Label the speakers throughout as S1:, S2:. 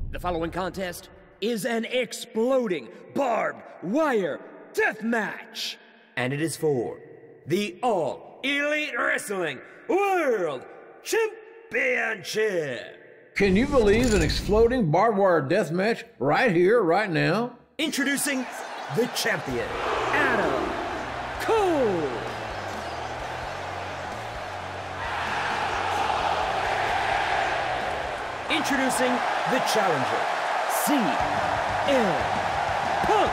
S1: The following contest is an exploding barbed wire death match, and it is for the All Elite Wrestling World Championship.
S2: Can you believe an exploding barbed wire death match right here, right now?
S1: Introducing the champion, Adam Cole. Introducing the challenger, CM Punk.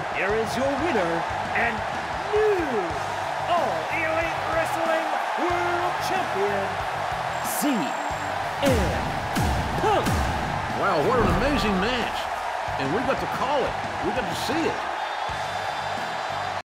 S1: here is your winner and new All Elite Wrestling World Champion, CM Punk.
S2: Wow, what an amazing match. And we got to call it. We got to see it.